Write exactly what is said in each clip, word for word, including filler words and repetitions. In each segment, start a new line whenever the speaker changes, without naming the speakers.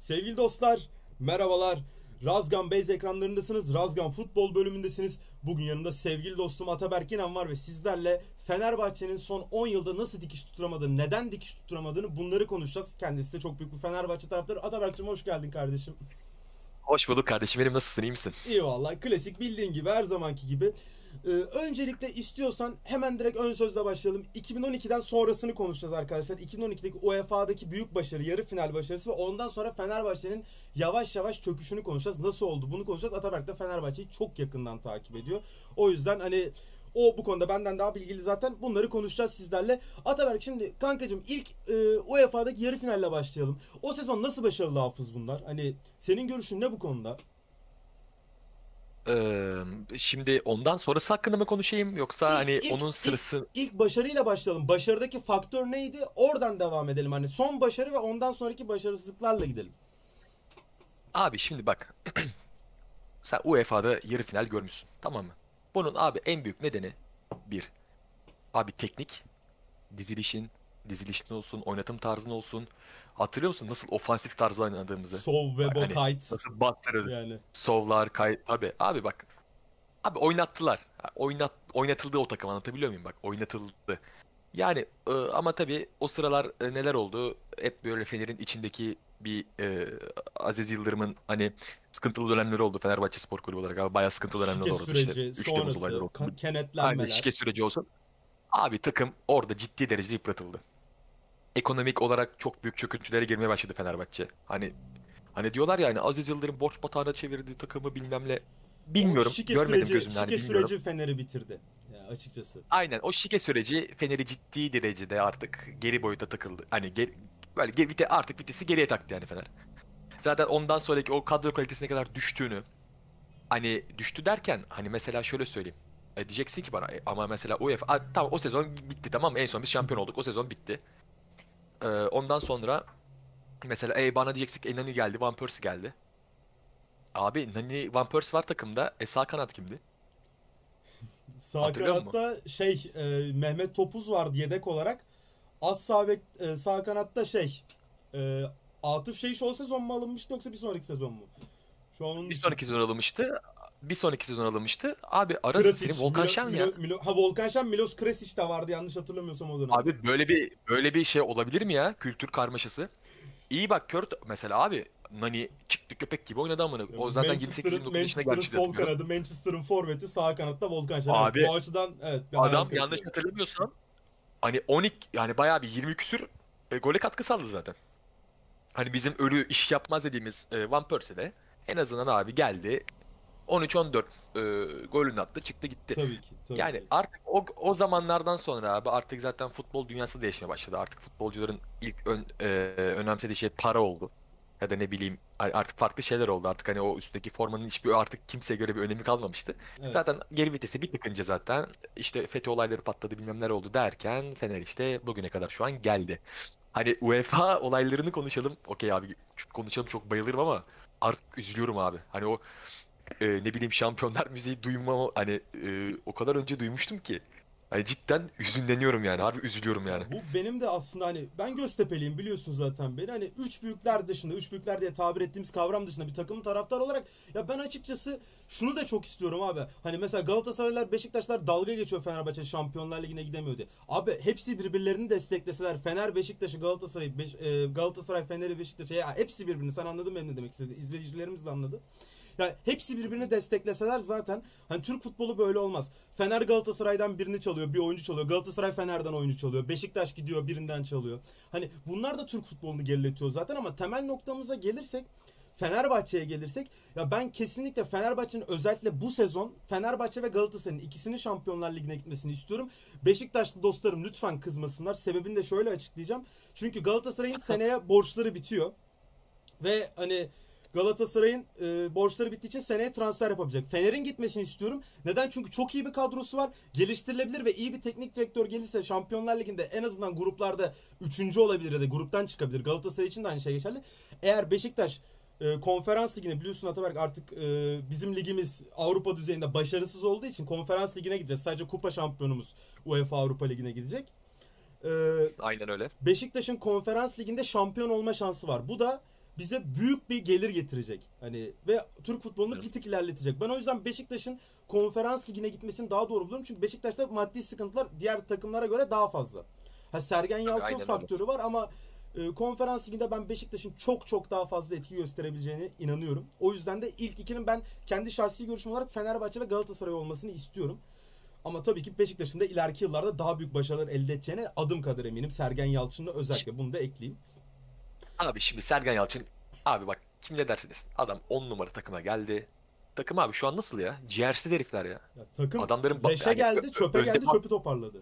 Sevgili dostlar, merhabalar. Razgan Base ekranlarındasınız. Razgan Futbol bölümündesiniz. Bugün yanımda sevgili dostum Ataberk İnan var ve sizlerle Fenerbahçe'nin son on yılda nasıl dikiş tutturamadığını, neden dikiş tutturamadığını bunları konuşacağız. Kendisi de çok büyük bir Fenerbahçe taraftarı. Ataberk'cim hoş geldin kardeşim.
Hoş bulduk kardeşim benim, nasılsın, iyi misin?
İyi valla, klasik bildiğin gibi, her zamanki gibi. Ee, öncelikle istiyorsan hemen direkt ön sözle başlayalım. iki bin on ikiden sonrasını konuşacağız arkadaşlar. iki bin on ikideki U E F A'daki büyük başarı, yarı final başarısı ve ondan sonra Fenerbahçe'nin yavaş yavaş çöküşünü konuşacağız. Nasıl oldu bunu konuşacağız. Ataberk de Fenerbahçe'yi çok yakından takip ediyor. O yüzden hani o bu konuda benden daha bilgili zaten. Bunları konuşacağız sizlerle. Ataberk, şimdi kankacığım ilk e, U E F A'daki yarı finalle başlayalım. O sezon nasıl başarılı hafız bunlar? Hani senin görüşün ne bu konuda?
Ee, Şimdi ondan sonrası hakkında mı konuşayım yoksa
İlk,
hani
ilk,
onun
ilk,
sırası...
ilk başarıyla başlayalım. Başarıdaki faktör neydi? Oradan devam edelim. Hani son başarı ve ondan sonraki başarısızlıklarla gidelim.
Abi şimdi bak, sen U E F A'da yarı final görmüşsün, tamam mı? Bunun abi en büyük nedeni bir, abi teknik, dizilişin, dizilişin olsun, oynatım tarzın olsun. Hatırlıyor musun nasıl ofansif tarzda oynadığımızı?
Sov ve
Hani
Bokayt.
nasıl bastırırdı.
Yani.
Sovlar, kay... Abi, abi bak. Abi oynattılar. Oynat, oynatıldı o takım, anlatabiliyor muyum bak? Oynatıldı. Yani e, ama tabii o sıralar e, neler oldu? Hep böyle Fener'in içindeki bir e, Aziz Yıldırım'ın hani sıkıntılı dönemleri oldu Fenerbahçe Spor Kulübü olarak. Abi bayağı sıkıntılı dönemler
Şike
oldu işte.
süreci,
üç Temmuz olayları
sonrası,
oldu.
ka-
Aynen,
kenetlenmeler.
şike süreci olsun. Abi takım orada ciddi derecede yıpratıldı. Ekonomik olarak çok büyük çöküntülere girmeye başladı Fenerbahçe. Hani hani diyorlar ya, hani Aziz Yıldırım borç batağına çevirdi takımı bilmem ne.
O
Bilmiyorum.
şike
Görmedim
süreci,
gözümle, hani
şike
bilmiyorum.
süreci Fener'i bitirdi. Ya açıkçası.
Aynen, o şike süreci Fener'i ciddi derecede artık geri boyuta takıldı. Hani geri, böyle geri, vite, artık vitesi geriye taktı yani Fener. Zaten ondan sonraki o kadro kalitesine kadar düştüğünü, hani düştü derken hani mesela şöyle söyleyeyim. E, diyeceksin ki bana e, ama mesela UEFA a, tamam, o sezon bitti, tamam mı? En son biz şampiyon olduk, o sezon bitti. E, ondan sonra mesela e, bana diyeceksin ki e, Nani geldi, Van Persie geldi. Abi Nani, Van Persie var takımda. E, sağ kanat kimdi?
Sağ
Hatırlıyor musun?
kanatta şey e, Mehmet Topuz vardı yedek olarak. Az sağ bek, e, sağ kanatta şey e, Atıf Şehiş o sezon mu alınmıştı yoksa bir sonraki sezon mu? Şu an onun
Bir
için.
sonraki sezon alınmıştı. Bir sonraki sezon alınmıştı. Abi ara senin
Krasic,
Volkan
Milo,
Şen
Milo,
ya.
Milo, ha Volkan Şen, Milos Krasic de vardı yanlış hatırlamıyorsam o dönem.
Abi böyle bir böyle bir şey olabilir mi ya? Kültür karmaşası. İyi bak, Kurt mesela abi, Nani çıktı köpek gibi oynadı amına. O zaten
Manchester'ın
yirmi sekiz yirmi dokuz yaşına
Manchester'ın
gelmişti diye
sol
hatırlıyorum.
kanadı, Manchester'ın forveti, sağ kanatta Volkan Şen. Evet,
Abi
bu açıdan evet bir hayal
adam, yanlış
kırıklığı.
hatırlamıyorsam, hani on iki, yani bayağı bir yirmi küsür e, gole katkı sağladı zaten. Hani bizim ölü iş yapmaz dediğimiz e, Van Persie de en azından abi geldi. on üç on dört e, golünü attı, çıktı gitti.
Tabii ki, tabii
Yani
ki.
artık o, o zamanlardan sonra abi artık zaten futbol dünyası değişmeye başladı. Artık futbolcuların ilk ön, e, önemsediği şey para oldu. Ya da ne bileyim, a- artık farklı şeyler oldu. Artık hani o üstteki formanın hiçbir artık kimseye göre bir önemi kalmamıştı.
Evet.
Zaten geri vitesi bir tıkınca zaten işte FETÖ olayları patladı, bilmem neler oldu derken Fener işte bugüne kadar şu an geldi. Hani UEFA olaylarını konuşalım. Okey abi, konuşalım, çok bayılırım ama artık üzülüyorum abi. Hani o e, ne bileyim Şampiyonlar Müziği duymama, hani e, o kadar önce duymuştum ki. Hani cidden hüzünleniyorum yani, harbi üzülüyorum
Ya
yani.
bu benim de aslında, hani ben Göztepe'liyim biliyorsun zaten beni. Hani üç büyükler dışında, üç büyükler diye tabir ettiğimiz kavram dışında bir takımın taraftar olarak ya ben açıkçası şunu da çok istiyorum abi. Hani mesela Galatasaraylar, Beşiktaşlar dalga geçiyor Fenerbahçe Şampiyonlar Ligi'ne gidemiyor diye. Abi hepsi birbirlerini destekleseler, Fener Beşiktaş'ı, Galatasaray Beş, e, Galatasaray Fener'i Beşiktaş'ı, ya hepsi birbirini, sen anladın benim ne demek istediğimi. İzleyicilerimiz de anladı. Ya hepsi birbirini destekleseler zaten hani Türk futbolu böyle olmaz. Fener Galatasaray'dan birini çalıyor, bir oyuncu çalıyor. Galatasaray Fener'den oyuncu çalıyor. Beşiktaş gidiyor birinden çalıyor. Hani bunlar da Türk futbolunu geriletiyor zaten ama temel noktamıza gelirsek, Fenerbahçe'ye gelirsek, ya ben kesinlikle Fenerbahçe'nin özellikle bu sezon Fenerbahçe ve Galatasaray'ın ikisinin Şampiyonlar Ligi'ne gitmesini istiyorum. Beşiktaşlı dostlarım lütfen kızmasınlar. Sebebini de şöyle açıklayacağım. Çünkü Galatasaray'ın seneye borçları bitiyor. Ve hani Galatasaray'ın e, borçları bittiği için seneye transfer yapabilecek. Fener'in gitmesini istiyorum. Neden? Çünkü çok iyi bir kadrosu var. Geliştirilebilir ve iyi bir teknik direktör gelirse Şampiyonlar Ligi'nde en azından gruplarda üçüncü olabilir ya da gruptan çıkabilir. Galatasaray için de aynı şey geçerli. Eğer Beşiktaş e, konferans ligine, biliyorsun Ataberk, artık e, bizim ligimiz Avrupa düzeyinde başarısız olduğu için konferans ligine gideceğiz. Sadece kupa şampiyonumuz UEFA Avrupa Ligi'ne gidecek. E,
Aynen öyle.
Beşiktaş'ın konferans liginde şampiyon olma şansı var. Bu da bize büyük bir gelir getirecek. Hani ve Türk futbolunu
Evet.
bir tık ilerletecek. Ben o yüzden Beşiktaş'ın Konferans Ligi'ne gitmesini daha doğru buluyorum. Çünkü Beşiktaş'ta maddi sıkıntılar diğer takımlara göre daha fazla. Ha, Sergen
Abi
Yalçın
aynen öyle.
faktörü var ama e, Konferans Ligi'nde ben Beşiktaş'ın çok çok daha fazla etki gösterebileceğine inanıyorum. O yüzden de ilk ikinin ben kendi şahsi görüşüm olarak Fenerbahçe ve Galatasaray olmasını istiyorum. Ama tabii ki Beşiktaş'ın da ileriki yıllarda daha büyük başarılar elde edeceğine adım kadar eminim. Sergen Yalçın'la özellikle bunu da ekleyeyim.
Abi şimdi Sergen Yalçın, abi bak kim ne dersiniz, adam on numara takıma geldi. Takım abi şu an nasıl ya? Ciğersiz herifler ya.
Ya, takım
Adamların ba-
leşe
yani ö-
geldi,
ö-
çöpe
önde
geldi,
ba-
çöpü toparladı.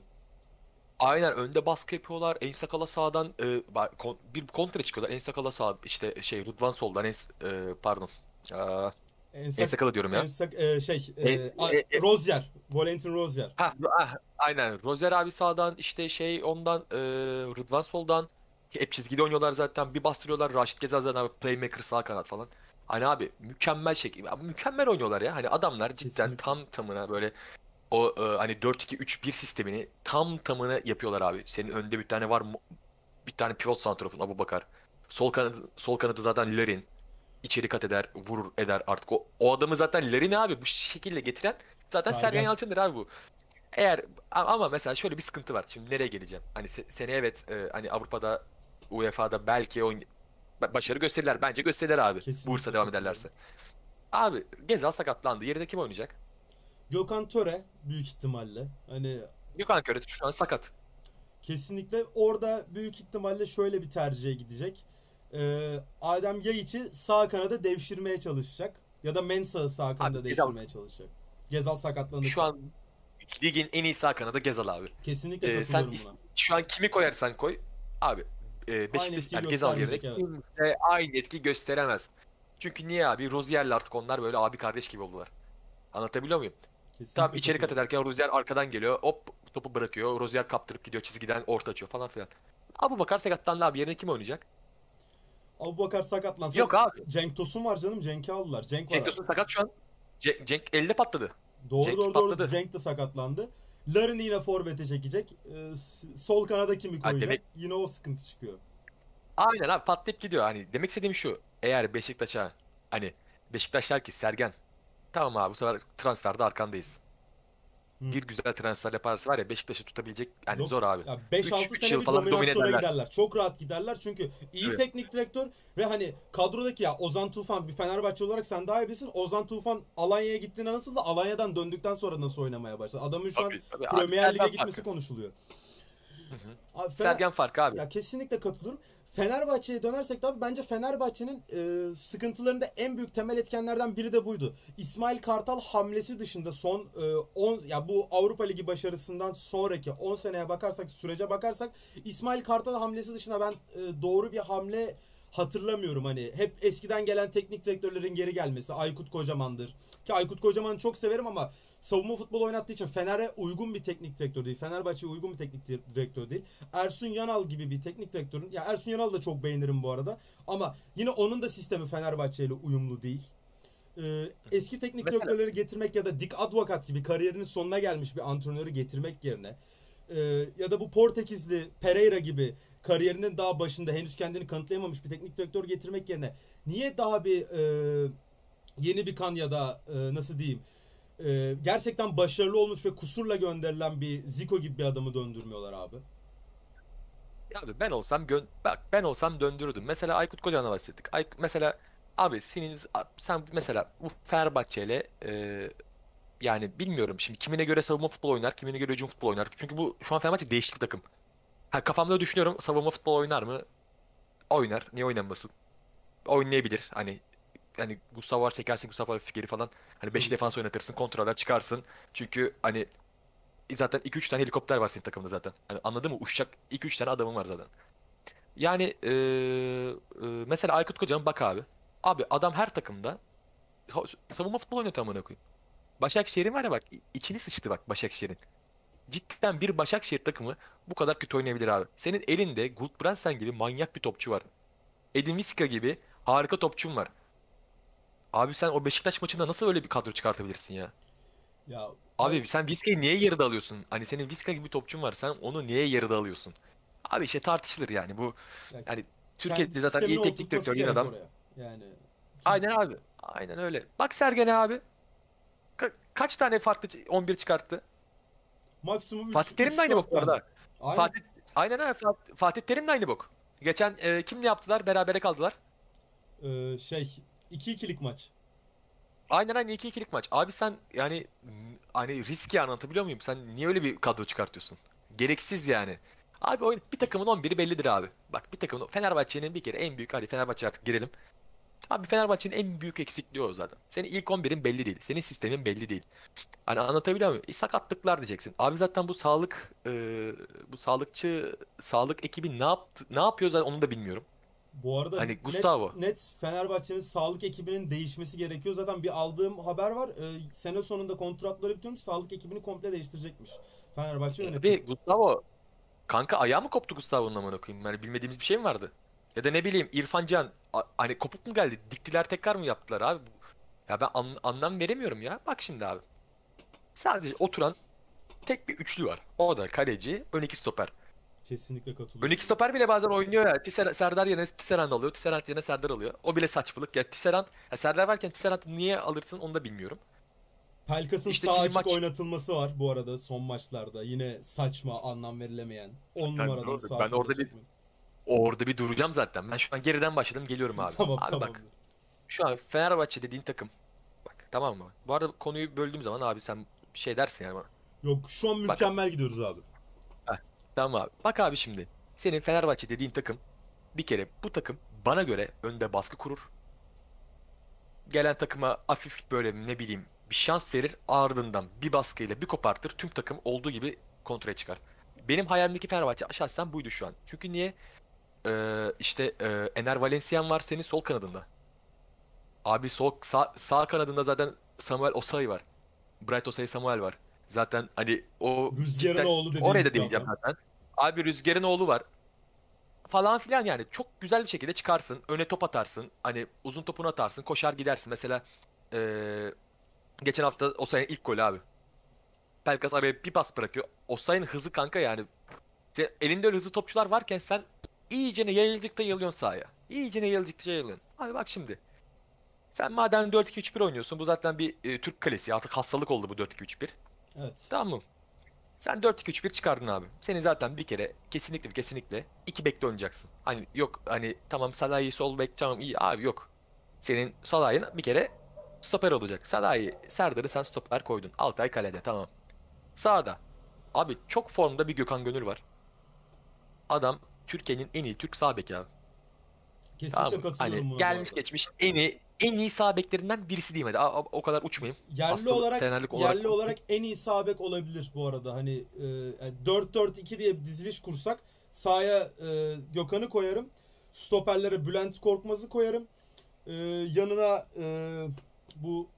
aynen önde baskı yapıyorlar. En Sakala sağdan e, ba- kon- bir kontra çıkıyorlar. En Sakala sağ işte şey Rıdvan soldan en e, pardon. Aa, En
Ensak,
Sakala diyorum ya.
ensak e, şey
E,
e, A-
e, e,
Rozier, Valentin Rozier.
ha, ah, aynen. Rozer abi sağdan işte şey ondan e, Rıdvan soldan. Hep çizgide oynuyorlar zaten. Bir bastırıyorlar. Raşit Gezal zaten abi playmaker sağ kanat falan. Hani abi mükemmel şekilde mükemmel oynuyorlar ya. Hani adamlar cidden
Kesinlikle.
tam tamına böyle o e, hani dört iki üç bir sistemini tam tamına yapıyorlar abi. Senin önünde bir tane var, Mo- bir tane pivot santrofun Abubakar. Sol kanadı sol kanadı zaten Larin. İçeri kat eder, vurur eder artık. O, o adamı zaten Larin abi bu şekilde getiren zaten Sergen
Sergen.
Yalçın'dır abi bu. Eğer a- ama mesela şöyle bir sıkıntı var. Şimdi nereye geleceğim? Hani se, seneye evet e, hani Avrupa'da U E F A'da belki oyn ba- başarı gösterirler. Bence gösterirler abi. Bu hırsa
Kesinlikle
devam
katılıyorum.
ederlerse. Abi Gezal sakatlandı. Yerine kim oynayacak?
Gökhan Töre büyük ihtimalle. Hani
Gökhan Köre şu an sakat.
kesinlikle orada büyük ihtimalle şöyle bir tercihe gidecek. Ee, Adem Yayıç'ı sağ kanada devşirmeye çalışacak. Ya da Mensah'ı sağ
Abi
kanada
Gezal
devşirmeye çalışacak. Gezal
şu
sakatlanırsa.
an ligin en iyi sağ kanadı Gezal abi.
Kesinlikle
E, sen
katılıyorum
is-
buna.
şu an kimi koyarsan koy abi e,
Aynı
Beşiktaş
etkiyi
yani Gezal yerine
göstermeyecek, evet.
kimse aynı etki gösteremez. Çünkü niye abi? Rozier'le artık onlar böyle abi kardeş gibi oldular. Anlatabiliyor muyum? Tam
Kesinlikle
içeri kat
katılıyorum.
ederken Rozier arkadan geliyor. Hop topu bırakıyor. Rozier kaptırıp gidiyor çizgiden orta açıyor falan filan. Abubakar sakatlandı abi. Yerine kim oynayacak?
Abubakar sakatlansa
Yok abi.
Cenk Tosun var canım. Cenk'i aldılar. Cenk var
Cenk Tosun
artık.
sakat şu an. Ce- Cenk elde patladı.
Doğru
Cenk
doğru doğru.
patladı.
Cenk de sakatlandı. Larin'i yine forvete çekecek. Ee, s- sol kanada kimi
Ha,
koyacak?
demek
Yine o sıkıntı çıkıyor.
aynen abi patlayıp gidiyor. Hani demek istediğim şu. Eğer Beşiktaş'a hani Beşiktaş der ki Sergen tamam abi bu sefer transferde arkandayız.
Hı.
Bir güzel transfer yaparsa var ya Beşiktaş'ı tutabilecek yani
Yok
zor abi.
ya, beş
üç
altı
üç
sene
yıl
bir
falan domine
dominasyona
ederler.
giderler. Çok rahat giderler çünkü iyi
Evet.
teknik direktör ve hani kadrodaki ya Ozan Tufan bir Fenerbahçe olarak sen daha iyi bilirsin. Ozan Tufan Alanya'ya gittiğinde nasıl da Alanya'dan döndükten sonra nasıl oynamaya başladı. Adamın şu an
Tabii, tabii abi.
Premier Lig'e
Sergen
gitmesi
farkı.
konuşuluyor.
Hı hı.
Abi Fener,
Sergen farkı abi.
ya kesinlikle katılıyorum. Fenerbahçe'ye dönersek de abi bence Fenerbahçe'nin e, sıkıntılarında en büyük temel etkenlerden biri de buydu. İsmail Kartal hamlesi dışında son e, on ya bu Avrupa Ligi başarısından sonraki on seneye bakarsak, sürece bakarsak İsmail Kartal hamlesi dışında ben e, doğru bir hamle hatırlamıyorum. Hani hep eskiden gelen teknik direktörlerin geri gelmesi. Aykut Kocaman'dır. Ki Aykut Kocaman'ı çok severim ama savunma futbolu oynattığı için Fener'e uygun bir teknik direktör değil. Fenerbahçe'ye uygun bir teknik direktör değil. Ersun Yanal gibi bir teknik direktörün, ya Ersun Yanal'ı da çok beğenirim bu arada ama yine onun da sistemi Fenerbahçe ile uyumlu değil. Ee, eski teknik
Mesela
direktörleri getirmek ya da Dick Advocat gibi kariyerinin sonuna gelmiş bir antrenörü getirmek yerine e, ya da bu Portekizli Pereira gibi kariyerinin daha başında henüz kendini kanıtlayamamış bir teknik direktör getirmek yerine niye daha bir e, yeni bir kan ya da e, nasıl diyeyim e, gerçekten başarılı olmuş ve kusurla gönderilen bir Zico gibi bir adamı döndürmüyorlar abi.
abi ben olsam gön bak ben olsam döndürürdüm. Mesela Aykut Kocaman'a bahsettik. Ay mesela abi senin sen mesela bu Fenerbahçe'yle e, yani bilmiyorum şimdi kimine göre savunma futbol oynar, kimine göre hücum futbol oynar. Çünkü bu şu an Fenerbahçe değişik bir takım. Ha, kafamda düşünüyorum savunma futbol oynar mı? Oynar. Niye oynamasın? Oynayabilir. Hani hani Gustavo var çekersin Gustavo Fikri falan. Hani beş
Tabii ki.
defans oynatırsın, kontroller çıkarsın. Çünkü hani zaten iki üç tane helikopter var senin takımda zaten. Hani anladın mı? Uçacak iki üç tane adamın var zaten. Yani eee, eee, mesela Aykut Kocaman bak abi. Abi adam her takımda ha- savunma futbol oynatıyor amına koyayım. Başakşehir'in var ya bak i- içini sıçtı bak Başakşehir'in. Cidden bir Başakşehir takımı bu kadar kötü oynayabilir abi. Senin elinde Gulbrandsen gibi manyak bir topçu var. Edin Visca gibi harika topçun var. Abi sen o Beşiktaş maçında nasıl öyle bir kadro çıkartabilirsin ya?
Ya ben
Abi sen Vizca'yı niye yarıda alıyorsun? Hani senin Vizca gibi bir topçun var. Sen onu niye yarıda alıyorsun? Abi işte tartışılır yani bu
ya
yani
Kendi
Türkiye'de zaten
sistemini
iyi teknik
oturtması
direktör yine
gerek
adam.
oraya. Yani
Aynen abi. Aynen öyle. Bak Sergen'e abi. Ka- kaç tane farklı on bir çıkarttı?
maksimum üç
Fatih Terim de
üç
aynı
dört
bok bu
tane.
arada.
Aynen.
Fatih aynen abi. Fat- Fatih Terim de aynı bok. Geçen e, kimle yaptılar? Berabere kaldılar.
Ee, şey iki ikilik maç.
Aynen aynı iki ikilik maç. Abi sen yani m, hani riski anlatabiliyor muyum? Sen niye öyle bir kadro çıkartıyorsun? Gereksiz yani. Abi oyun bir takımın on biri bellidir abi. Bak bir takımın Fenerbahçe'nin bir kere en büyük, hadi Fenerbahçe artık girelim. Abi Fenerbahçe'nin en büyük eksikliği o zaten. Senin ilk on birin belli değil. Senin sistemin belli değil. Hani anlatabiliyor muyum? E, sakatlıklar diyeceksin. Abi zaten bu sağlık e, bu sağlıkçı sağlık ekibi ne yaptı ne yapıyor zaten onu da bilmiyorum.
Bu arada
Hani
net
Gustavo.
net Fenerbahçe'nin sağlık ekibinin değişmesi gerekiyor. Zaten bir aldığım haber var. Ee, sene sonunda kontratları bitiyormuş. Sağlık ekibini komple değiştirecekmiş. Fenerbahçe yönetim.
Abi Gustavo kanka ayağı mı koptu Gustavo'nun amına koyayım? Yani bilmediğimiz bir şey mi vardı? Ya da ne bileyim İrfan Can a- hani kopuk mu geldi? Diktiler tekrar mı yaptılar abi? Ya ben an- anlam veremiyorum ya. Bak şimdi abi. Sadece oturan tek bir üçlü var. O da kaleci, ön iki stoper.
Kesinlikle
Ön
katılıyorum.
iki stoper bile bazen oynuyor ya. Tisser, Serdar yerine Tisserand alıyor. Tisserand yerine Serdar alıyor. O bile saçmalık. Ya Tisserand, ya Serdar varken Tisserand'ı niye alırsın onu da bilmiyorum.
Pelkas'ın
İşte
sağ
kimi
açık
maç...
oynatılması var bu arada son maçlarda. Yine saçma, anlam verilemeyen. on
Ben,
numaradan sağ
ben
kanada
orada bir
çekmek.
orada bir duracağım zaten. Ben şu an geriden başladım geliyorum abi.
Tamam,
Abi bak.
tamamdır.
Şu an Fenerbahçe dediğin takım. Bak tamam mı? Bu arada konuyu böldüğüm zaman abi sen bir şey dersin yani bana.
Yok, şu an
Bak.
mükemmel gidiyoruz abi.
Heh, tamam abi. Bak abi şimdi. Senin Fenerbahçe dediğin takım bir kere bu takım bana göre önde baskı kurur. Gelen takıma hafif böyle ne bileyim bir şans verir, ardından bir baskıyla bir kopartır, tüm takım olduğu gibi kontraya çıkar. Benim hayalimdeki Fenerbahçe şahsen buydu şu an. Çünkü niye? Ee, işte e, Ener Valencia'n var senin sol kanadında. Abi sol sağ, sağ kanadında zaten Samuel Osayi var. Bright Osayi Samuel var. Zaten hani o
Rüzgarın
cidden
oğlu
oraya
dediğimiz
da değineceğim
kavram.
zaten. Abi Rüzgar'ın oğlu var falan filan yani çok güzel bir şekilde çıkarsın. Öne top atarsın. Hani uzun topunu atarsın. Koşar gidersin. Mesela eee, geçen hafta Osayi'nin ilk golü abi. Pelkas araya bir pas bırakıyor. Osayi'nin hızı kanka yani. Sen- elinde öyle hızlı topçular varken sen iyicene yayıldıkta yayılıyorsun sahaya. İyicene yayıldıkça yayılıyorsun. Abi bak şimdi. Sen madem dört iki üç bir oynuyorsun. Bu zaten bir e, Türk kalesi. Artık hastalık oldu bu dört iki üç bir.
Evet.
Tamam mı? Sen dört iki üç bir çıkardın abi. Senin zaten bir kere kesinlikle kesinlikle iki bekle oynayacaksın. Hani yok hani tamam Salah'ı sol bek tamam iyi abi yok. Senin Salah'ın bir kere stoper olacak. Salah'ı Serdar'ı sen stoper koydun. Altay kalede tamam. Sağda. Abi çok formda bir Gökhan Gönül var. Adam Türkiye'nin en iyi Türk sağ beki abi. Tamam
Kesinlikle
mı? Hani
katılıyorum buna bu
gelmiş
arada.
geçmiş en iyi en iyi sağ beklerinden birisi diyeyim hadi. A- a- O kadar uçmayayım.
Yerli
Aslı
olarak
Fenerlik olarak
yerli olarak en iyi sağ bek olabilir bu arada. Hani e, yani dört dört iki diye bir diziliş kursak sağa e, Gökhan'ı koyarım. Stoperlere Bülent Korkmaz'ı koyarım. E, yanına e, bu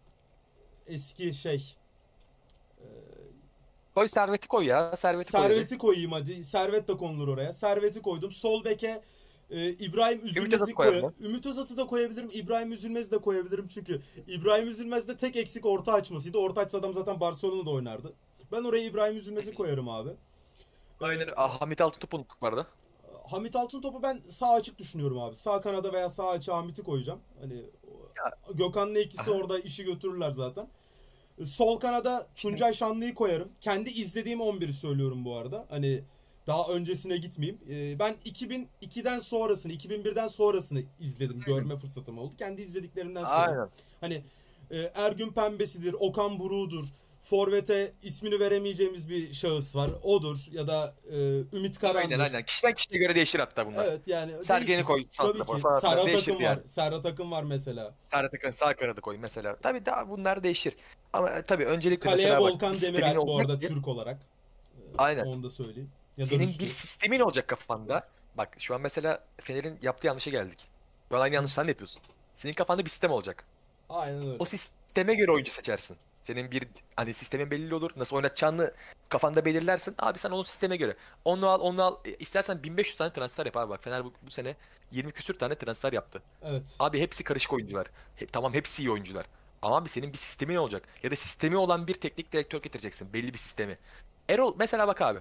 eski şey e,
koy Servet'i koy ya. Servet'i koy hadi.
Servet'i koyayım hadi. Servet de konulur oraya. Servet'i koydum. Sol beke e, İbrahim
Ümit Özat'ı
Üzülmez'i
koyalım
koy.
ya.
Ümit Özat'ı da koyabilirim. İbrahim Üzülmez'i de koyabilirim çünkü İbrahim Üzülmez'de tek eksik orta açmasıydı. Orta açsa adam zaten Barcelona'da oynardı. Ben oraya İbrahim Üzülmez'i koyarım abi. E,
Aynen. Ah, Hamit Altıntop'u unuttuk bu arada.
Hamit Altıntop'u ben sağ açık düşünüyorum abi. Sağ kanada veya sağ açığa Hamit'i koyacağım. Hani
Ya,
Gökhan'la ikisi
aha.
orada işi götürürler zaten. Sol kanada
Şimdi
Tuncay Şanlı'yı koyarım. Kendi izlediğim on biri söylüyorum bu arada. Hani daha öncesine gitmeyeyim. Ee, ben iki bin ikiden sonrasını, iki bin birden sonrasını izledim. Görme fırsatım oldu. Kendi izlediklerimden söyleyeyim.
aynen.
Hani e, Ergün Pembesi'dir, Okan Buruk'dur. Forvet'e ismini veremeyeceğimiz bir şahıs var. Odur. Ya da e, Ümit
Aynen
Karan'dır.
aynen. Kişiden kişiye göre değişir hatta bunlar.
Evet yani
Sergen'i
değişir.
koy
Tabii
santrafor
ki.
falan filan
Serhat
değişir
Akın var.
yani.
Serhat Akın var mesela.
Serhat Akın sağ kanadı koy mesela. Tabii daha bunlar değişir. Ama e, tabii öncelikle
Kaleye
mesela bak bir
Volkan
sistemin
Demirel bu arada
olacak ki
Türk olarak. Ee,
aynen.
Onu da söyleyeyim. Ya da
Senin bir
Rüştü.
sistemin olacak kafanda. Bak şu an mesela Fener'in yaptığı yanlışa geldik. Şu an aynı yanlış sen de yapıyorsun. Senin kafanda bir sistem olacak.
Aynen öyle.
O sisteme göre oyuncu seçersin. Senin bir hani sistemin belli olur. Nasıl oynatacağını kafanda belirlersin. Abi sen onu sisteme göre. Onu al, onu al. E, İstersen bin beş yüz tane transfer yap abi bak. Fener bu, bu sene yirmi küsür tane transfer yaptı.
Evet.
Abi hepsi karışık oyuncular. He- tamam hepsi iyi oyuncular. Ama abi senin bir sistemin olacak. Ya da sistemi olan bir teknik direktör getireceksin. Belli bir sistemi. Erol mesela bak abi.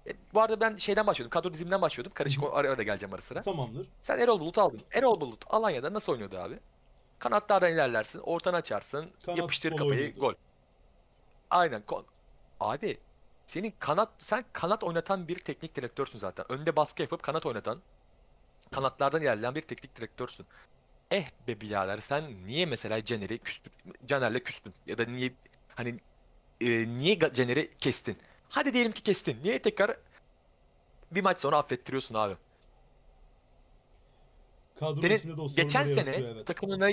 E, bu arada ben şeyden başlıyordum. Kadro diziminden başlıyordum. Karışık o ara ara geleceğim ara sıra.
Tamamdır.
Sen Erol Bulut aldın. Erol Bulut Alanya'da nasıl oynuyordu abi? Kanatlardan ilerlersin. Ortanı açarsın.
Kanat
Yapıştır
futbolu
kafayı.
oynuyordu.
Gol. Aynen. Ko- Abi senin kanat sen kanat oynatan bir teknik direktörsün zaten. Önde baskı yapıp kanat oynatan, kanatlardan ilerleyen bir teknik direktörsün. Eh be birader sen niye mesela Caner'i küstün? Caner'le küstün ya da niye hani e, niye Ga- Caner'i kestin? Hadi diyelim ki kestin. Niye tekrar bir maç sonra affettiriyorsun abi?
Kadro
Senin
içinde de o
geçen
sorunları
sene
yaratıyor, evet.
takımına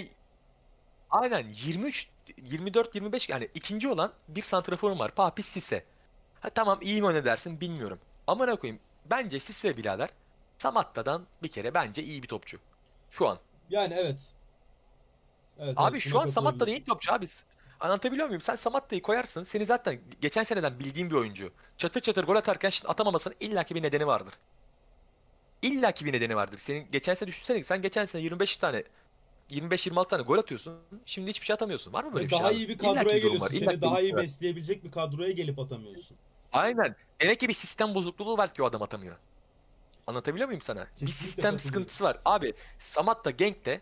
aynen yirmi üç, yirmi dört, yirmi beş yani ikinci olan bir santraforum var. Papi Sisse. Ha tamam iyi mi oynadı dersin bilmiyorum. Ama ne koyayım? Bence Sisse birader Samatta'dan bir kere bence iyi bir topçu. Şu an.
Yani evet. Evet, evet,
Abi
buna
şu an Samatta
katılabilirim.
iyi topçu abi. Anlatabiliyor muyum? Sen Samatta'yı koyarsın. Seni zaten geçen seneden bildiğin bir oyuncu. Çatır çatır gol atarken şimdi atamamasının illaki bir nedeni vardır. İllaki bir nedeni vardır. Senin geçen sene düşünsene sen geçen sene yirmi beş tane yirmi beş yirmi altı tane gol atıyorsun. Şimdi hiçbir şey atamıyorsun. Var mı böyle
Ve
bir şey
daha
abi?
iyi bir
İllaki
kadroya
bir durum var.
geliyorsun. Seni
İllaki bir
daha
şey
iyi
var.
besleyebilecek bir kadroya gelip atamıyorsun.
Aynen. Demek ki bir sistem bozukluğu belki o adam atamıyor. Anlatabiliyor muyum sana? Bir
Kesinlikle
sistem
katılıyorum.
sıkıntısı var. Abi Samatta Genk'te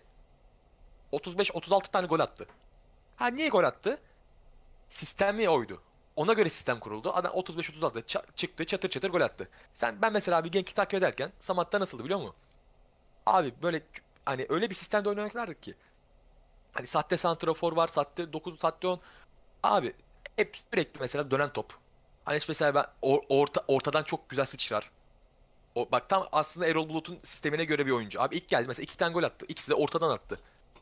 otuz beş otuz altı tane gol attı. Ha niye gol attı? Sistemi oydu. Ona göre sistem kuruldu. Adam otuz beş otuz altı ça- çıktı çatır çatır gol attı. Sen ben mesela bir Genk'i takip ederken Samatta nasıldı biliyor musun? Abi böyle k- hani öyle bir sistemde oynamışlardık ki. Hani sahte santrafor var, sahte dokuz, sahte on. Abi hep sürekli mesela dönen top. Hani işte mesela ben or- orta, ortadan çok güzel sıçrar. O, bak tam aslında Erol Bulut'un sistemine göre bir oyuncu. Abi ilk geldi mesela iki tane gol attı. İkisi de ortadan attı.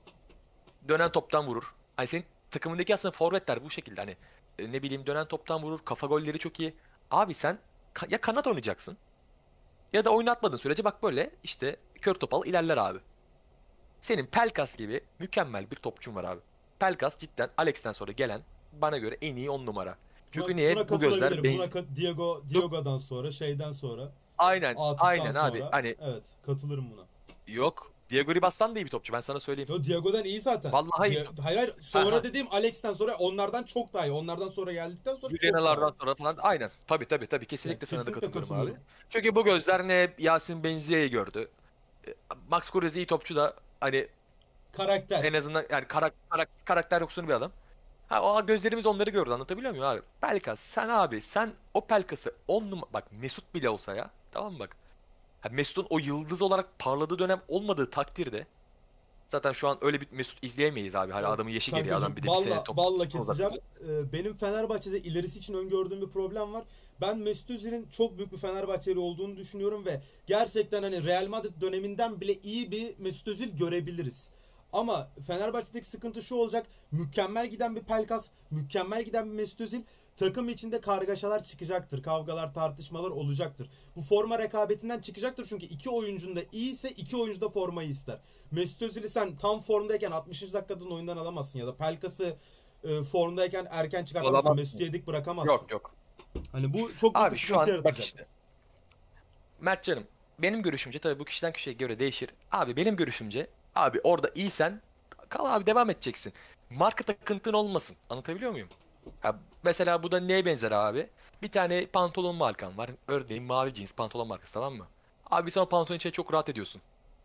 Dönen toptan vurur. Hani senin takımındaki aslında forvetler bu şekilde hani e, ne bileyim dönen toptan vurur. Kafa golleri çok iyi. Abi sen ka- ya kanat oynayacaksın ya da oynatmadığın sürece bak böyle işte kör topal ilerler abi. Senin Pelkas gibi mükemmel bir topçun var abi. Pelkas cidden Alex'ten sonra gelen bana göre en iyi on numara.
Buna,
Çünkü
buna
niye? Bu gözler
katılabilirim. Buna
benz...
ka- Diego
Yok,
Diego'dan sonra, şeyden sonra,
aynen
Atıf'tan
aynen abi.
sonra,
Hani
evet, katılırım buna.
yok. Diego Ribas'tan da iyi bir topçu ben sana söyleyeyim.
Yo, Diego'dan iyi zaten.
Vallahi iyi bir
Di-
topçu.
hayır hayır, sonra
Aha.
dediğim Alex'ten sonra onlardan çok daha iyi. Onlardan sonra geldikten sonra çok daha
Julian'lardan
iyi.
sonra falan aynen. Tabii tabii tabii
Yani
kesinlikle sana da
kesinlikle
katılıyorum abi.
katılıyorum.
Çünkü bu gözler ne Yasin Benzia'yı gördü. E, Max Kruse iyi topçu da hani en
Karakter.
azından yani karak, karak, karakter yoksun bir adam. Ha o gözlerimiz onları gördü anlatabiliyor muyum abi? Pelkas sen abi sen o Pelkas'ı on numara bak Mesut bile olsa ya tamam mı bak. Ha, Mesut'un o yıldız olarak parladığı dönem olmadığı takdirde zaten şu an öyle bir Mesut izleyemeyiz abi. Hani
Ya
adamın yaşı geliyor
kankacığım,
adam bir de bir sene
balla
top
balla
uzatıyor.
keseceğim. Ee, benim Fenerbahçe'de ilerisi için öngördüğüm bir problem var. Ben Mesut Özil'in çok büyük bir Fenerbahçeli olduğunu düşünüyorum ve gerçekten hani Real Madrid döneminden bile iyi bir Mesut Özil görebiliriz. Ama Fenerbahçe'deki sıkıntı şu olacak. Mükemmel giden bir Pelkas, mükemmel giden bir Mesut Özil, takım içinde kargaşalar çıkacaktır. Kavgalar, tartışmalar olacaktır. Bu forma rekabetinden çıkacaktır çünkü iki oyuncun da iyiyse iki oyuncu da formayı ister. Mesut Özil'i sen tam formdayken altmışıncı dakikadan oyundan alamazsın ya da Pelkas'ı e, formdayken erken çıkartamazsın. Mesut'u
Olamazsın.
yedik bırakamazsın.
Yok yok.
Hani bu çok büyük bir
Abi şu
sıkıntı
an bak
yaratacak.
işte. Mertcan'ım benim görüşümce tabii bu kişiden kişiye göre değişir. Abi benim görüşümce abi orada iyisen kal abi devam edeceksin. Marka takıntın olmasın. Anlatabiliyor muyum? Ha, mesela bu da neye benzer abi? Bir tane pantolon markan var. Örneğin mavi cins pantolon markası tamam mı? Abi sen o pantolon içine çok rahat ediyorsun.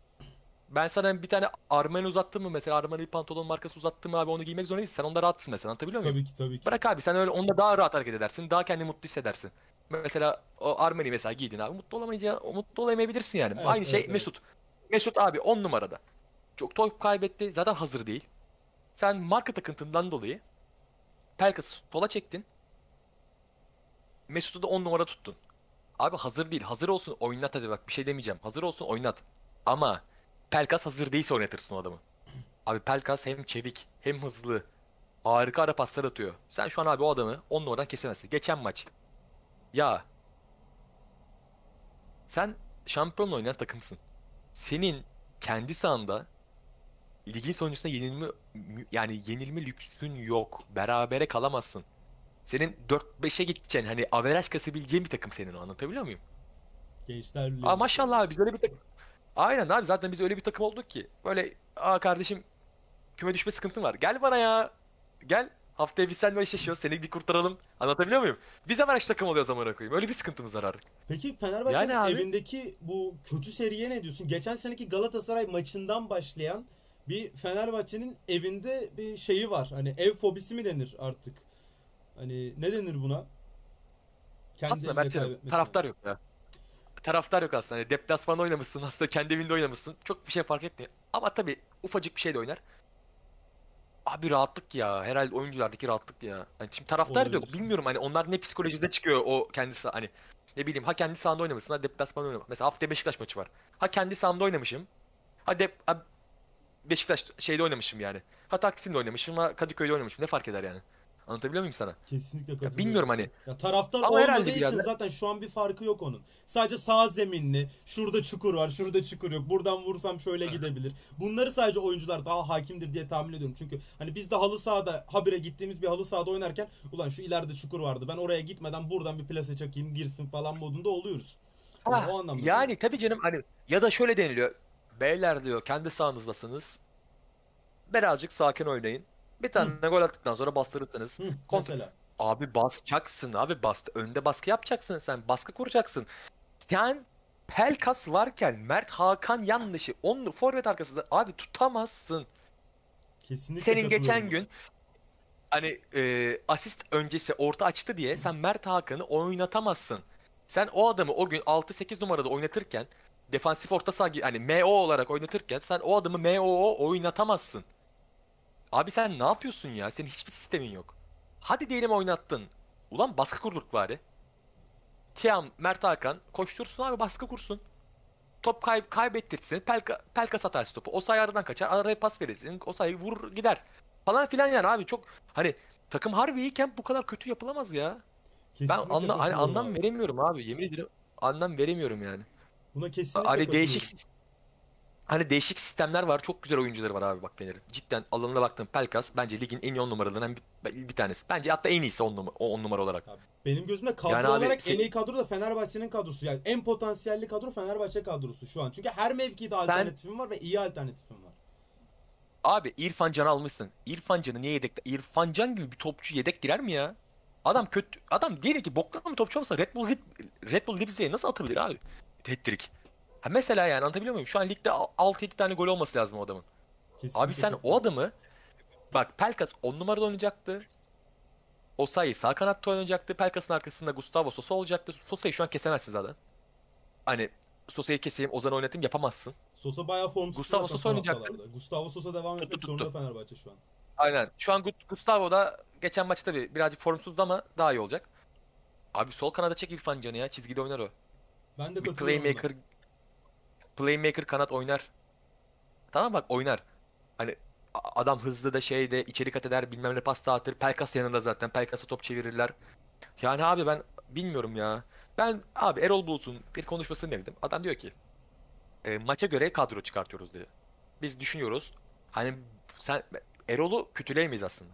Ben sana bir tane Armani uzattım mı mesela Armani pantolon markası uzattım mı abi onu giymek zorunda değilsin. Sen onda rahatsın mesela anlatabiliyor muyum?
Tabii ki, tabii ki.
Bırak abi sen öyle onunla daha rahat hareket edersin. Daha kendini mutlu hissedersin. Mesela o Armani mesela giydin abi mutlu olamayınca mutlu olamayabilirsin yani.
Evet,
Aynı
evet,
şey
evet.
Mesut. Mesut abi on numarada. Çok top kaybetti. Zaten hazır değil. Sen marka takıntından dolayı Pelkas'ı sola çektin. Mesut'u da on numara tuttun. Abi hazır değil. Hazır olsun oynat hadi bak bir şey demeyeceğim. Hazır olsun oynat. Ama Pelkas hazır değilse oynatırsın o adamı. Abi Pelkas hem çevik hem hızlı. Harika ara paslar atıyor. Sen şu an abi o adamı on numaradan kesemezsin. Geçen maç. Ya sen şampiyonla oynayan takımsın. Senin kendi sahanda ligin sonucunda yenilme yani yenilme lüksün yok. Berabere kalamazsın. Senin dört beşe gideceksin. Hani averaj kasabileceğin bir takım senin o anlatabiliyor muyum?
Gençler
Aa
Birliği'nde
maşallah abi
söylüyorsun.
biz öyle bir takım. Aynen abi zaten biz öyle bir takım olduk ki. Böyle aa kardeşim küme düşme sıkıntın var. Gel bana ya. Gel. Haftaya biz seninle eşleşiyoruz. Seni bir kurtaralım. Anlatabiliyor muyum? Biz hemen eş takım oluyoruz amına koyayım. Öyle bir sıkıntımız var artık.
Peki
Yani
Fenerbahçe'nin
abi.
evindeki bu kötü seriye ne diyorsun? Geçen seneki Galatasaray maçından başlayan bir Fenerbahçe'nin evinde bir şeyi var. Hani ev fobisi mi denir artık? Hani ne denir buna? Kendi
Aslında
evinde
Mertcan'ım
kaybetmesine.
taraftar yok ya. Taraftar yok aslında. Hani deplasmanda oynamışsın. Aslında kendi evinde oynamışsın. Çok bir şey fark etmiyor. Ama tabii ufacık bir şey de oynar. Abi rahatlık ya. Herhalde oyunculardaki rahatlık ya. Hani şimdi taraftar da yok.
Olabilir.
Bilmiyorum hani onlar ne psikolojide çıkıyor o kendisi hani ne bileyim ha kendi sahanda oynamışsın ha deplasmanda oynamışsın. Mesela haftaya Beşiktaş maçı var. Ha kendi sahamda oynamışım. Ha, dep ha Beşiktaş şeyde oynamışım yani. Ha Taksim'de oynamışım ha Kadıköy'de oynamışım. Ne fark eder yani? Anlatabiliyor muyum sana?
Kesinlikle
Ya
katılıyorum
bilmiyorum
buna.
hani.
Ya taraftar
Ama
olmadığı
herhalde
için
birader.
zaten şu an bir farkı yok onun. Sadece sağ zeminli, şurada çukur var, şurada çukur yok. Buradan vursam şöyle gidebilir. Bunları sadece oyuncular daha hakimdir diye tahmin ediyorum. Çünkü hani biz de halı sahada, habire gittiğimiz bir halı sahada oynarken ulan şu ileride çukur vardı. Ben oraya gitmeden buradan bir plase çakayım, girsin falan modunda oluyoruz. O,
Ha,
o anlamda diyorum.
yani tabii canım hani ya da şöyle deniliyor. Beyler diyor kendi sahanızdasınız. Birazcık sakin oynayın. Bir
Hı,
tane gol attıktan sonra bastırırsınız.
hı,
Kontrol.
mesela.
Abi basacaksın abi bas. Önde baskı yapacaksın sen. Baskı kuracaksın. Sen Pelkas varken Mert Hakan yanlışı on forvet arkasında abi tutamazsın.
Kesinlikle
Senin
katılıyorum
geçen
buna.
gün hani e, asist öncesi orta açtı diye sen Mert Hakan'ı oynatamazsın. Sen o adamı o gün altı sekiz numarada oynatırken defansif orta saha gi- hani M O olarak oynatırken sen o adamı M O O oynatamazsın. Abi sen ne yapıyorsun ya? Senin hiçbir sistemin yok. Hadi diyelim oynattın. Ulan baskı kurduk bari. Tiam, Mert Hakan koştursun abi baskı kursun. Top kay kaybettirsin. Pelka, Pelkas atarsın topu. O sayı aradan kaçar. Araya pas verirsin. O sayı vurur gider. Falan filan yani abi çok hani takım harbi iyiyken bu kadar kötü yapılamaz ya. Ben
Kesinlikle
anla hani
katılıyorum
anlam
abi.
veremiyorum abi. Yemin ederim anlam veremiyorum yani.
Buna kesinlikle
Hani değişik
katılıyorum.
hani değişik sistemler var. Çok güzel oyuncuları var abi bak Fener'in. Cidden alanına baktım Pelkas bence ligin en iyi on numaralarından bir, bir tanesi. Bence hatta en iyisi on numara, on numara olarak.
Ya benim gözümde
Yani
kadro
abi
olarak en iyi
senin
kadro da Fenerbahçe'nin kadrosu. Yani en potansiyelli kadro Fenerbahçe kadrosu şu an. Çünkü her mevkide
sen
alternatifim var ve iyi alternatifim var.
abi İrfan Can'ı almışsın. İrfan Can'ı niye yedekte? İrfan Can gibi bir topçu yedek girer mi ya? Adam kötü. Adam diyelim ki boktan bir topçu olsa Red Bull Zip, Red Bull Leipzig'e nasıl atabilir abi? Hat-trick. Ha mesela yani anlatabiliyor muyum? Şu an ligde altı yedi tane gol olması lazım o adamın. Abi
Kesinlikle
sen o
katılıyorum.
adamı bak Pelkas on numarada oynayacaktı. Osayi sağ kanatta oynayacaktı. Pelkas'ın arkasında Gustavo Sosa olacaktı. Sosa'yı şu an kesemezsin zaten. Hani Sosa'yı keseyim, Ozan'ı oynatayım yapamazsın.
Sosa bayağı form tuttu
Gustavo
zaten
Sosa
son
oynayacaktı.
haftalarda. Gustavo Sosa devam
Tuttu
etmek zorunda
tuttu.
Fenerbahçe şu an.
Aynen. Şu an Gu- Gustavo da geçen maçta bir birazcık formsuzdu ama daha iyi olacak. Abi sol kanada çek İrfan Can'ı ya. Çizgide oynar o.
Ben de
Bir
katılıyorum buna.
playmaker playmaker kanat oynar. Tamam bak oynar. Hani a- adam hızlı da şeyde içeri kat eder bilmem ne pas dağıtır. Pelkas yanında zaten. Pelkas'a top çevirirler. Yani abi ben bilmiyorum ya. Ben abi Erol Bulut'un bir konuşmasını dinledim. Adam diyor ki e, maça göre kadro çıkartıyoruz diyor. Biz düşünüyoruz. Hani sen Erol'u kötüleyemeyiz aslında.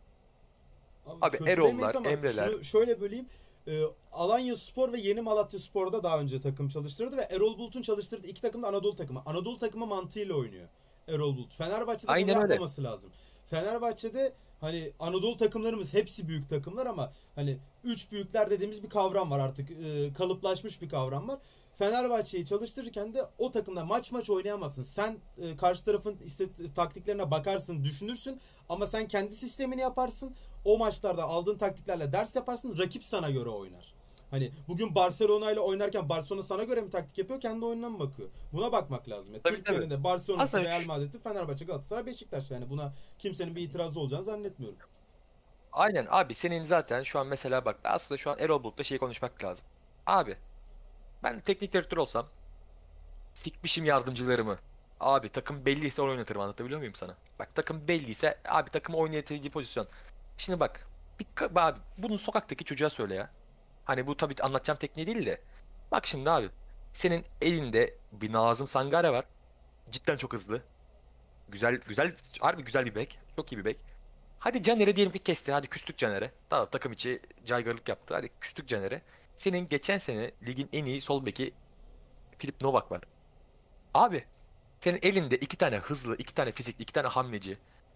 Abi
Abi
kötülemeyiz
Erol'lar,
ama
Emre'ler.
şunu şöyle böleyim. Ee, Alanya Spor ve Yeni Malatya Spor'da daha önce takım çalıştırdı ve Erol Bulut'un çalıştırdığı iki takım da Anadolu takımı. Anadolu takımı mantığıyla oynuyor Erol Bulut. Fenerbahçe'de bunu
Aynen öyle.
yapmaması lazım. Fenerbahçe'de hani Anadolu takımlarımız hepsi büyük takımlar ama hani üç büyükler dediğimiz bir kavram var artık. Ee, kalıplaşmış bir kavram var. Fenerbahçe'yi çalıştırırken de o takımda maç maç oynayamazsın. Sen e, karşı tarafın iste- taktiklerine bakarsın, düşünürsün ama sen kendi sistemini yaparsın. O maçlarda aldığın taktiklerle ders yaparsın. Rakip sana göre oynar. Hani bugün Barcelona ile oynarken Barcelona sana göre mi taktik yapıyor, kendi oyununa mı bakıyor? Buna bakmak lazım. Ya,
Tabii tabii.
Türkiye'nin de Barcelona'sı,
Aslında
Real
şu-
Madrid'i, Fenerbahçe, Galatasaray, Beşiktaş yani buna kimsenin bir itirazı olacağını zannetmiyorum.
aynen abi senin zaten şu an mesela bak aslında şu an Erol Bulut'la şey konuşmak lazım. Abi ben teknik direktör olsam sikmişim yardımcılarımı. Abi takım belliyse onu oynatırım anlatabiliyor muyum sana? Bak takım belliyse abi takımı oynatabildiği pozisyon. Şimdi bak bir, ka- abi bunu sokaktaki çocuğa söyle ya. Hani bu tabii anlatacağım tekniği değil de. Bak şimdi abi senin elinde bir Nazım Sangare var. Cidden çok hızlı. Güzel güzel harbi güzel bir bek. Çok iyi bir bek. Hadi Caner'e diyelim ki kesti. Hadi küstük Caner'e. Tamam takım içi caygarlık yaptı. Hadi küstük Caner'e. Senin geçen sene ligin en iyi sol beki Filip Novak var. Abi senin elinde iki tane hızlı, iki tane fizikli, iki tane hamleci.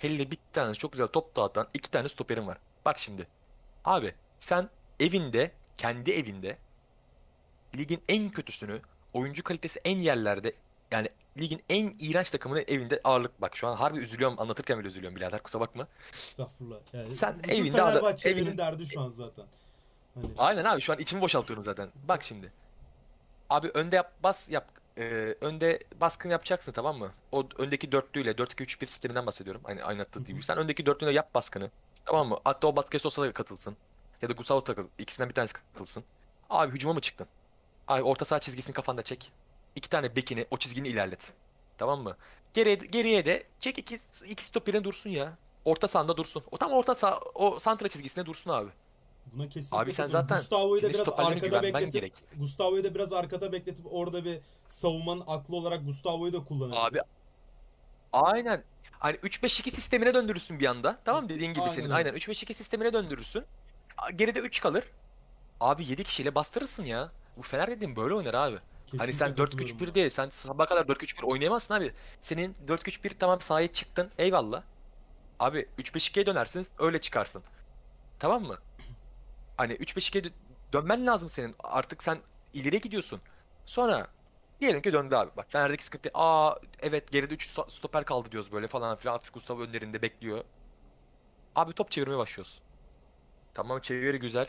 Hele bir tane çok güzel top dağıtan iki tane stoperin var. Bak şimdi. Abi sen evinde, kendi evinde ligin en kötüsünü, oyuncu kalitesi en yerlerde, yani ligin en iğrenç takımını evinde ağırlık, bak şu an harbi üzülüyorum, anlatırken bile üzülüyorum birader, kusura bakma.
Estağfurullah. Yani
Sen
bütün
evinde ada,
Fenerbahçelilerin
evinin
derdi şu an zaten. Hani
aynen abi, şu an içimi boşaltıyorum zaten. Bak şimdi. Abi önde yap, bas yap. Ee, önde baskın yapacaksın, tamam mı? O öndeki dörtlüyle dört iki üç bir sisteminden bahsediyorum. Aynı aynı
hı
attığı
hı.
gibi. Sen öndeki dörtlüyle yap baskını. Tamam mı? Hatta o Batıkes Sosa da katılsın. Ya da Gustavo takıl. İkisinden bir tanesi katılsın. Abi hücuma mı çıktın? Abi orta saha çizgisini kafanda çek. İki tane bekini o çizgini ilerlet. Tamam mı? Geriye, geriye de çek, iki, iki stoperin dursun ya. Orta sahanda dursun. O tam orta saha, o santra çizgisine dursun abi.
Buna
Abi
kesinlikle
sen
katılıyorum.
zaten,
Gustavo'yu da
senin
biraz
stoperlerine
arkada
güvenmen
bekletip
gerek.
Gustavo'yu da biraz arkada bekletip orada bir savunmanın aklı olarak Gustavo'yu da kullanabilir.
Abi aynen. Hani üç beş iki sistemine döndürürsün bir anda. Tamam mı? Dediğin gibi
Aynen
senin.
öyle.
Aynen üç beş iki sistemine döndürürsün. A- Geride üç kalır. Abi yedi kişiyle bastırırsın ya. Bu Fener dediğin böyle oynar abi. Hani
Kesinlikle
sen dört
katılıyorum
üç bir
buna.
değil. Sen sabaha kadar dört üç bir oynayamazsın abi. Senin dört üç bir, tamam, sahaya çıktın. Eyvallah. Abi üç beş ikiye dönersin. Öyle çıkarsın. Tamam mı? Hani üç beş ikiye dö- dönmen lazım senin. Artık sen ileriye gidiyorsun. Sonra diyelim ki döndü abi. Bak Fener'deki sıkıntı. Aa evet, geride üç stoper kaldı diyoruz böyle falan filan. Hafif Gustavo önlerinde bekliyor. Abi top çevirmeye başlıyoruz. Tamam, çeviri güzel.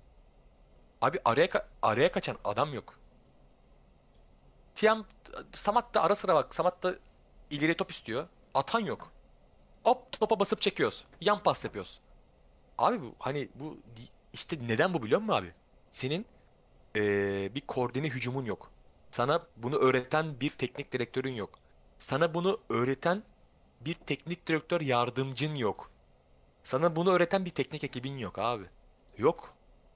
Abi araya ka- araya kaçan adam yok. Tiam Samat da ara sıra, bak Samat da ileri top istiyor. Atan yok. Hop topa basıp çekiyoruz. Yan pas yapıyoruz. Abi bu hani bu di- işte neden bu biliyor musun abi? Senin eee, bir koordine hücumun yok. Sana bunu öğreten bir teknik direktörün yok. Sana bunu öğreten bir teknik direktör yardımcın yok. Sana bunu öğreten bir teknik ekibin yok abi. Yok.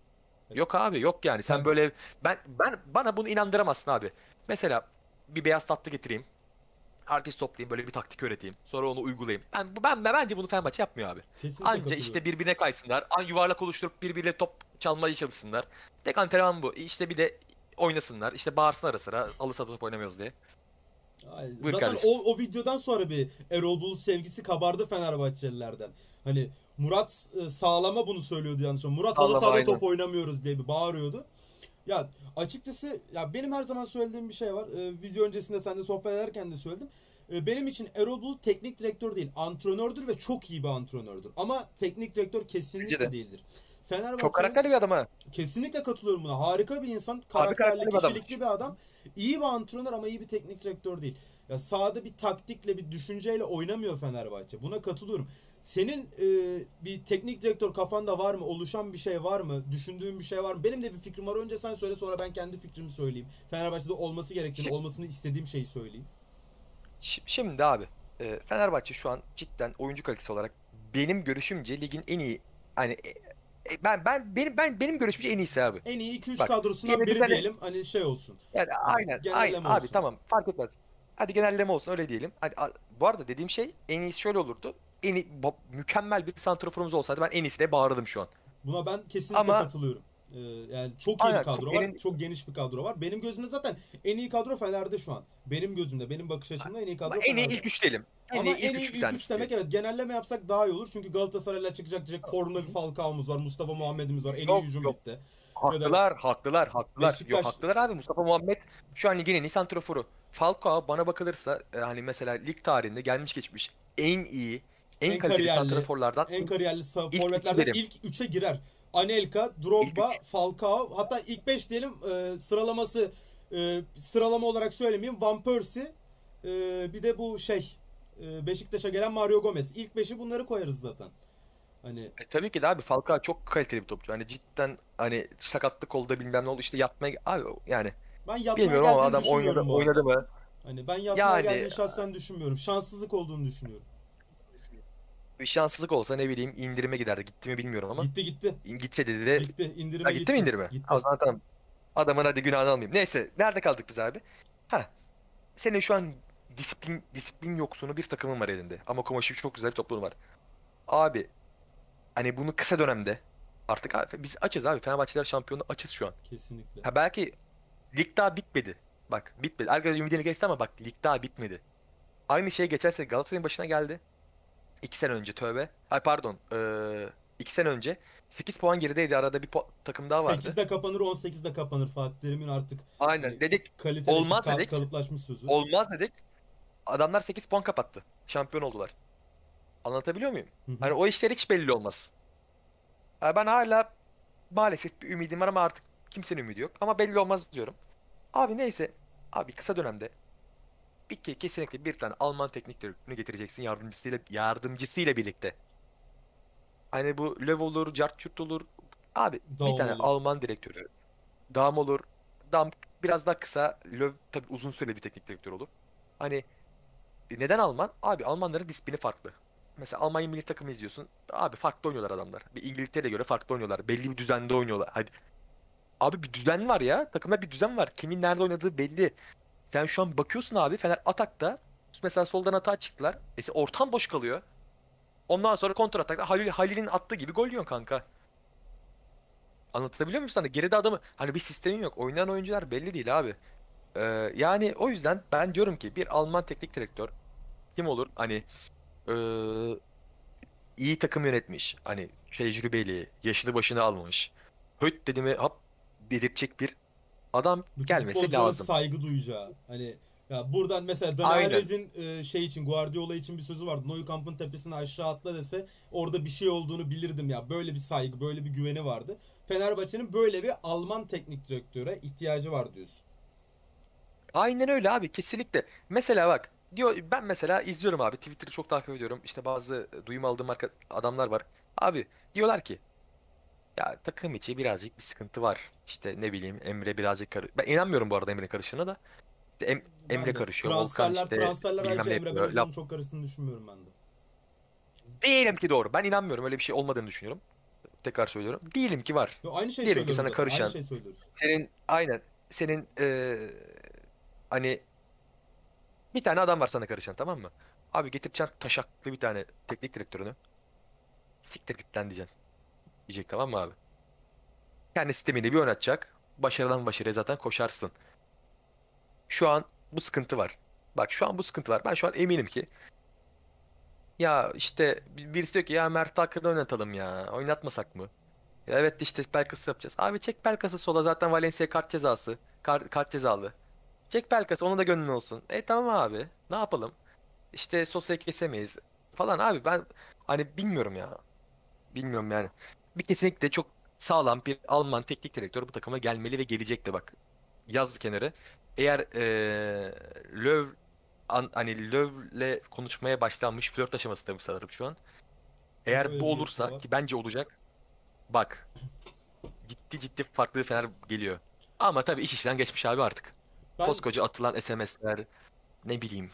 Yok abi, yok yani. Sen
Sen
böyle, ben ben bana bunu inandıramazsın abi. Mesela bir beyaz tatlı getireyim. Herkes toplayayım, böyle bir taktik öğreteyim. Sonra onu uygulayayım. Ben ben, ben bence bunu Fenerbahçe yapmıyor abi.
kesinlikle
Anca
katılıyorum.
işte birbirine kaysınlar. An yuvarlak oluşturup birbirine top çalmaya çalışsınlar. Tek antrenman bu. İşte bir de oynasınlar. İşte bağırsın ara sıra. Halı sahada top oynamıyoruz diye.
Ay,
Buyur
zaten
kardeşim.
o, o videodan sonra bir Erol Bulut sevgisi kabardı Fenerbahçelilerden. Hani Murat e, Sağlam'a bunu söylüyordu yanlış. Murat halı
Sallama
sahada
aynen.
top oynamıyoruz diye bir bağırıyordu. Ya açıkçası ya benim her zaman söylediğim bir şey var. Ee, video öncesinde seninle sohbet ederken de söyledim. Ee, benim için Erol Bulut teknik direktör değil, antrenördür ve çok iyi bir antrenördür. Ama teknik direktör
Bence
kesinlikle
de.
değildir.
Çok
Fenerbahçe'nin
karakterli bir adam ha.
kesinlikle katılıyorum buna. Harika bir insan,
Harbi
karakterli,
karakterli bir adam.
kişilikli bir adam. İyi bir antrenör ama iyi bir teknik direktör değil. Ya sahada bir taktikle, bir düşünceyle oynamıyor Fenerbahçe. Buna katılıyorum. Senin e, bir teknik direktör kafanda var mı? Oluşan bir şey var mı? Düşündüğün bir şey var mı? Benim de bir fikrim var. Önce sen söyle, sonra ben kendi fikrimi söyleyeyim. Fenerbahçe'de olması gerektiğini,
Şi-
olmasını istediğim şeyi söyleyeyim.
şi- Şimdi abi, e, Fenerbahçe şu an cidden oyuncu kalitesi olarak benim görüşümce ligin en iyi, hani e, e, ben ben benim ben benim görüşümce en iyisi abi.
En iyi iki üç
Bak,
kadrosundan
yine bir
biri
tane,
diyelim. Hani şey olsun.
yani
Hani
aynen aynen
genelleme
abi,
olsun.
tamam, fark etmez. Hadi genelleme olsun, öyle diyelim. Hadi, a- bu arada dediğim şey en iyisi şöyle olurdu. En iyi, bo- mükemmel bir santraforumuz olsaydı ben en iyisine bağırdım şu an.
Buna ben kesinlikle
Ama
katılıyorum. Ee, yani çok iyi bir
aynen çok
kadro var.
elin,
Çok geniş bir kadro var. Benim gözümde zaten en iyi kadro Fener'de şu an. Benim gözümde, benim bakış açımda en iyi
ama
kadro
en iyi
Fener'de.
ilk üç diyelim. En
Ama
iyi
en
ilk
iyi
üç bir
ilk üç
tanesi
demek,
diyelim.
evet, genelleme yapsak daha iyi olur. Çünkü Galatasaray'la çıkacak diyecek formda bir Falcao'muz var. Mustafa Muhammed'imiz var. En iyi
Yok
hücum
yok.
ligde. Ya da
Haklılar, haklılar, haklılar. Yok,
Beşiktaş
haklılar abi. Mustafa Muhammed şu an ligin en iyi santraforu. Falcao bana bakılırsa e, hani mesela lig tarihinde gelmiş geçmiş en iyi, en
en
kaliteli
kariyerli
santraforlardan
en kariyerli sa-
ilk üçü
forvetlerden
derim.
ilk üçe girer. Anelka,
İlk
Drogba,
üç.
Falcao, hatta ilk beş diyelim, e, sıralaması, e, sıralama olarak söylemeyeyim. Van Persie, e, bir de bu şey, e, Beşiktaş'a gelen Mario Gomez. İlk beşi bunları koyarız zaten. Hani
E, tabii ki de abi, Falcao çok kaliteli bir topçu. Hani cidden, hani sakatlık oldu bilmem ne oldu işte yatmaya abi yani,
ben yatmaya
bilmiyorum ama
geldiğini
adam oynadı
düşünmüyorum bu arada.
oynadı mı?
Hani ben yatmaya
Yani
geldiğini şahsen düşünmüyorum. Şanssızlık olduğunu düşünüyorum.
bir şanssızlık olsa ne bileyim indirime giderdi. Gitti mi bilmiyorum ama
Gitti gitti.
gitse dedi de,
Gitti.
ha,
İndirime
gitti mi
gitti.
indirime? Ha, o
Gitti.
zaman tamam. Adamın hadi günahını almayayım. Neyse, nerede kaldık biz abi? Ha, senin şu an disiplin disiplin yoksunu bir takımın var elinde. Ama Kovacic çok güzel bir topluluğu var. Abi hani bunu kısa dönemde artık abi, biz açız abi. Fenerbahçeler şampiyonu açız şu an.
Kesinlikle.
Ha belki lig daha bitmedi. Bak bitmedi. Herkes ümidini kesti ama bak lig daha bitmedi. Aynı şey geçen sene Galatasaray'ın başına geldi. iki sene önce tövbe. Ay pardon. Ee, iki sene önce sekiz puan gerideydi. Arada bir po- takım daha vardı.
sekizde kapanır, on sekizde kapanır Fatih Terim'in artık hani
Aynen. Dedik
kaliteleşmiş,
olmaz
ka-
dedik.
kalıplaşmış sözü.
Olmaz dedik. Adamlar sekiz puan kapattı. Şampiyon oldular. Anlatabiliyor muyum?
Hı hı.
Hani o işler hiç belli olmaz. Ha, ben hala maalesef bir ümidim var ama artık kimsenin ümidi yok. Ama belli olmaz diyorum. Abi neyse. Abi kısa dönemde bir ke- kesinlikle bir tane Alman teknik direktörünü getireceksin yardımcısıyla yardımcısıyla birlikte. Hani bu Löw olur, Cart Curt olur. Abi bir
Daum
tane
olur.
Alman direktörü. Dam olur. Dam biraz daha kısa. Löw tabii uzun süreli bir teknik direktör olur. Hani neden Alman? Abi Almanların disiplini farklı. Mesela Almanya milli takımı izliyorsun. Abi farklı oynuyorlar adamlar. Bir İngiltere'ye göre farklı oynuyorlar. Belli bir düzende oynuyorlar. Hadi. Abi bir düzen var ya. Takımda bir düzen var. Kimin nerede oynadığı belli. Sen şu an bakıyorsun abi Fener atakta. Mesela soldan atağa çıktılar. E sen ortam boş kalıyor. Ondan sonra kontra atakta Halil, Halil'in attığı gibi gol yiyorsun kanka. Anlatabiliyor muyum sana? Geride adamı hani bir sistemin yok. Oynayan oyuncular belli değil abi. Ee, yani o yüzden ben diyorum ki bir Alman teknik direktör kim olur? Hani ee, iyi takım yönetmiş. Hani tecrübeli, yaşını başına almış. Höt dedi mi hop dedirtecek bir adam
Bütün
gelmesi
futbolcuların
lazım.
saygı duyacağı. Hani ya buradan mesela Dani
Aynen.
Alves'in e, şey için, Guardiola için bir sözü vardı. Nou Kamp'ın tepesine aşağı atla dese orada bir şey olduğunu bilirdim ya. Böyle bir saygı, böyle bir güveni vardı. Fenerbahçe'nin böyle bir Alman teknik direktöre ihtiyacı var diyorsun.
Aynen öyle abi kesinlikle. Mesela bak diyor ben mesela izliyorum abi Twitter'ı çok takip ediyorum. İşte bazı e, duyum aldığım arka- adamlar var. Abi diyorlar ki ya takım içi birazcık bir sıkıntı var. İşte ne bileyim Emre birazcık karı... Ben inanmıyorum bu arada Emre'nin karıştığına da. İşte Em-
Ben
Emre
de
karışıyor. Volkan
transferler
işte
transferler
bilmem
ayrıca
ne
Emre
yapıyor. Laf.
Belözoğlu'nun çok karıştığını düşünmüyorum ben de.
Diyelim ki doğru. Ben inanmıyorum. Öyle bir şey olmadığını düşünüyorum. Tekrar söylüyorum. Diyelim ki var.
Yo, aynı şey
Diyelim ki
söylüyorum
sana
zaten. Aynı
karışan.
şey söylüyoruz.
Senin aynen. Senin eee, hani bir tane adam var sana karışan tamam mı? Abi getireceksin taşaklı bir tane teknik direktörünü. Siktir git lan diyeceksin. Diyecek tamam mı abi? Kendi sistemini bir oynatacak. Başarıdan başarıya zaten koşarsın. Şu an bu sıkıntı var. Bak şu an bu sıkıntı var. Ben şu an eminim ki ya işte bir- birisi diyor ki ya Mert Hakan'ı oynatalım ya. Oynatmasak mı? Ya evet işte Pelkas yapacağız. Abi çek Pelkas'ı sola zaten Valencia kart cezası. Kart, kart cezalı. Çek Pelkas onu da gönlün olsun. E tamam abi. Ne yapalım? İşte Sosa'yı kesemeyiz falan abi ben hani bilmiyorum ya. Bilmiyorum yani. Bir kesinlikle çok sağlam bir Alman teknik direktör bu takıma gelmeli ve gelecek de bak. Yaz kenarı. Eğer eee Löw an, hani Löw'le konuşmaya başlanmış flört aşamasındaymış sanırım şu an. Eğer
Öyle
bu
bir gelişme
olursa
var.
ki bence olacak. Bak ciddi ciddi farklı bir Fener geliyor. Ama tabii iş işten geçmiş abi artık.
Ben
Koskoca atılan S M S'ler ne bileyim.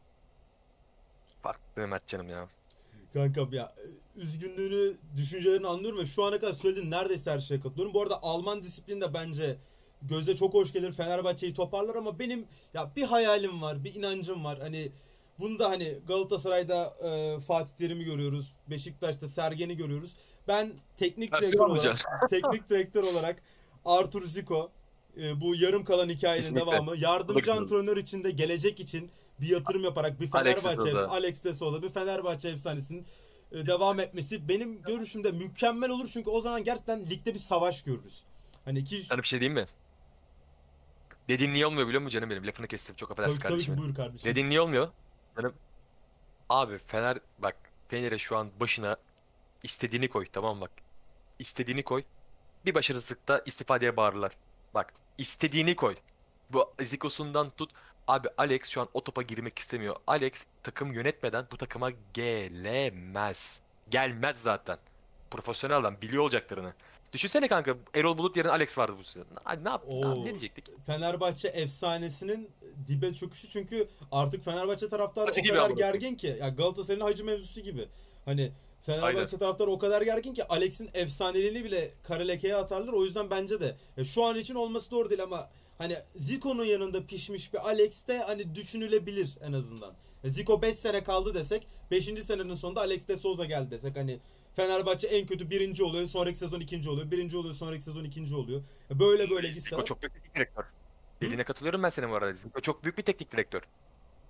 Farklı Mertcanım ya.
kankam ya üzgünlüğünü, düşüncelerini anlıyorum ve şu ana kadar söylediğin neredeyse her şeye katılıyorum. Bu arada Alman disiplini de bence göze çok hoş gelir. Fenerbahçe'yi toparlar ama benim ya bir hayalim var, bir inancım var. Hani bunda hani Galatasaray'da e, Fatih Terim'i görüyoruz. Beşiktaş'ta Sergen'i görüyoruz. Ben teknik
Tersi
direktör olarak
olacaksın.
teknik direktör olarak Artur Zico e, bu yarım kalan hikayenin
Kesinlikle.
devamı.
O da
Yardımcı
güzel olur.
antrenör için de gelecek için bir yatırım yaparak bir
Alexis
Fenerbahçe
Souza.
Alex de Souza bir Fenerbahçe efsanesinin e, devam etmesi benim görüşümde mükemmel olur çünkü o zaman gerçekten ligde bir savaş görürüz. Hani ki
Sana bir şey diyeyim mi? Dediğin niye olmuyor biliyor musun canım benim? Lafını kestim. Çok affedersin
tabii, tabii ki
kardeşim.
buyur kardeşim.
Dediğin niye olmuyor? Canım. Abi Fener bak Fener'e şu an başına istediğini koy tamam mı bak. İstediğini koy. Bir başarısızlıkta istifadeye bağırırlar. Bak istediğini koy. Bu Zikos'undan tut. Abi Alex şu an o topa girmek istemiyor. Alex takım yönetmeden bu takıma gelemez. Gelmez zaten. Profesyonel adam biliyor olacaklarını. Düşünsene kanka Erol Bulut yerine Alex vardı bu sene. Ay, ne yap ne, yap- ne
O
diyecektik?
Fenerbahçe efsanesinin dibe çöküşü çünkü artık Fenerbahçe taraftarı
Acı
o
gibi
kadar
amına koyayım.
gergin ki ya Galatasaray'ın Hacı mevzusu gibi. Hani
Aynen.
Fenerbahçe taraftarı o kadar gergin ki Alex'in efsaneliğini bile kara lekeye atarlar. O yüzden bence de ya şu an için olması doğru değil ama hani Zico'nun yanında pişmiş bir Alex de hani düşünülebilir en azından. Ya Zico beş sene kaldı desek beşinci senenin sonunda Alex de Souza geldi desek hani Fenerbahçe en kötü birinci oluyor. Sonraki sezon ikinci oluyor. Birinci oluyor. Sonraki sezon ikinci oluyor. Böyle böyle gitse.
Zico çok büyük bir teknik direktör.
Hı?
Dediğine katılıyorum ben senin bu arada. Zico çok büyük bir teknik direktör.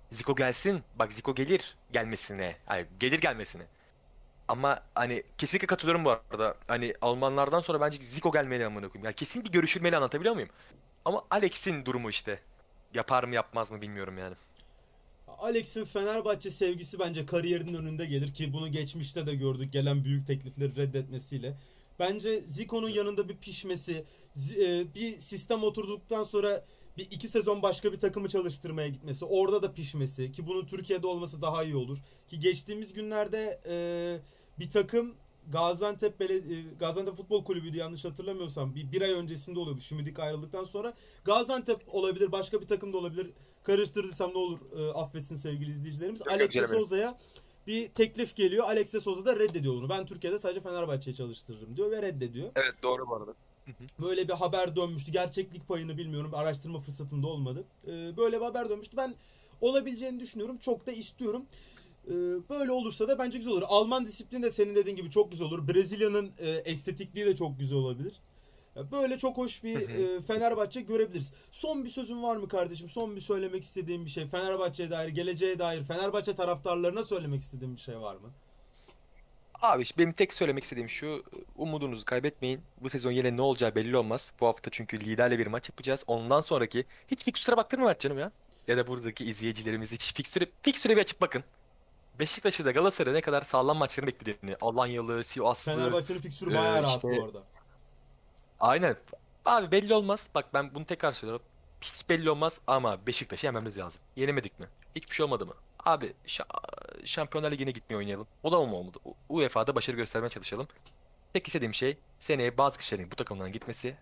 Zico gelsin. Bak Zico gelir gelmesine. Hayır, gelir gelmesine. Ama hani kesinlikle katılıyorum bu arada. Hani Almanlardan sonra bence Zico gelmeli amına koyayım. Yani kesin bir görüşülmeli, anlatabiliyor muyum? Ama Alex'in durumu işte. Yapar mı yapmaz mı bilmiyorum yani.
Alex'in Fenerbahçe sevgisi bence kariyerinin önünde gelir ki bunu geçmişte de gördük gelen büyük teklifleri reddetmesiyle. Bence Zico'nun yanında bir pişmesi, zi- e, bir sistem oturduktan sonra bir iki sezon başka bir takımı çalıştırmaya gitmesi, orada da pişmesi ki bunun Türkiye'de olması daha iyi olur. Ki geçtiğimiz günlerde e, bir takım Gaziantep Belediye, Gaziantep Futbol Kulübü'ydü yanlış hatırlamıyorsam. Bir, bir ay öncesinde oluyordu. Şimdilik ayrıldıktan sonra. Gaziantep olabilir, başka bir takım da olabilir. Karıştırdıysam ne olur e, affetsin sevgili izleyicilerimiz.
Yok yok
Alex de
canım benim.
Souza'ya bir teklif geliyor. Alex de Souza da reddediyor bunu. Ben Türkiye'de sadece Fenerbahçe'ye çalıştırırım diyor ve reddediyor.
Evet doğru bu arada. Hı hı.
Böyle bir haber dönmüştü. Gerçeklik payını bilmiyorum. Araştırma fırsatım da olmadı. E, böyle bir haber dönmüştü. Ben olabileceğini düşünüyorum. Çok da istiyorum. Ee, Böyle olursa da bence güzel olur. Alman disiplini de senin dediğin gibi çok güzel olur. Brezilya'nın e, estetikliği de çok güzel olabilir. Ya böyle çok hoş
Hı
bir
hı.
e, Fenerbahçe görebiliriz. Son bir sözün var mı kardeşim? Son bir söylemek istediğin bir şey. Fenerbahçe'ye dair, geleceğe dair, Fenerbahçe taraftarlarına söylemek istediğin bir şey var mı?
Abi işte benim tek söylemek istediğim şu. Umudunuzu kaybetmeyin. Bu sezon yine ne olacağı belli olmaz. Bu hafta çünkü liderle bir maç yapacağız. Ondan sonraki hiç fikstüre baktın mı Mert canım ya? Ya da buradaki izleyicilerimiz hiç fikstüre, fikstüre bir açıp bakın. Beşiktaş'ı da Galatasaray'da ne kadar sağlam maçların beklediğini. Alanyalı, Sivaslı,
Fenerbahçe'nin fikstürü
e,
bayağı rahat bu
işte
arada.
aynen. Abi belli olmaz. Bak ben bunu tekrar söylüyorum. Hiç belli olmaz ama Beşiktaş'ı yenmemiz lazım. Yenemedik mi? Hiçbir şey olmadı mı? Abi şa- Şampiyonlar Ligi'ne gitmeye oynayalım. O da mı olmadı? U- UEFA'da başarı göstermeye çalışalım. Tek istediğim şey seneye bazı kişilerin bu takımdan gitmesi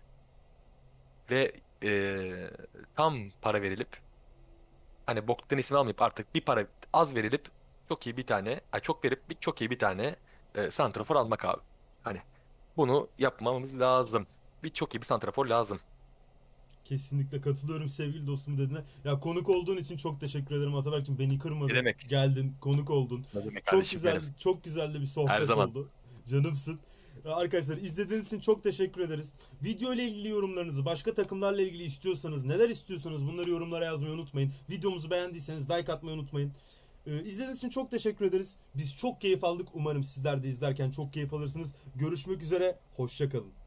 ve eee, tam para verilip hani boktan isim almayıp artık bir para az verilip çok iyi bir tane, ay çok verip bir çok iyi bir tane e, santrafor almak abi. Hani bunu yapmamız lazım. Bir çok iyi bir santrafor lazım.
Kesinlikle katılıyorum sevgili dostum dediğine. Ya konuk olduğun için çok teşekkür ederim Ataberk'cim. Beni
Ne
kırmadın.
demek?
Geldin, konuk oldun.
Ne demek
Çok
kardeşim
güzel,
benim?
çok güzel de bir
Her
sohbet
zaman.
oldu. Canımsın. Ya arkadaşlar izlediğiniz için çok teşekkür ederiz. Video ile ilgili yorumlarınızı, başka takımlarla ilgili istiyorsanız, neler istiyorsanız bunları yorumlara yazmayı unutmayın. Videomuzu beğendiyseniz like atmayı unutmayın. Ee, izlediğiniz için çok teşekkür ederiz. Biz çok keyif aldık. Umarım sizler de izlerken çok keyif alırsınız. Görüşmek üzere. Hoşça kalın.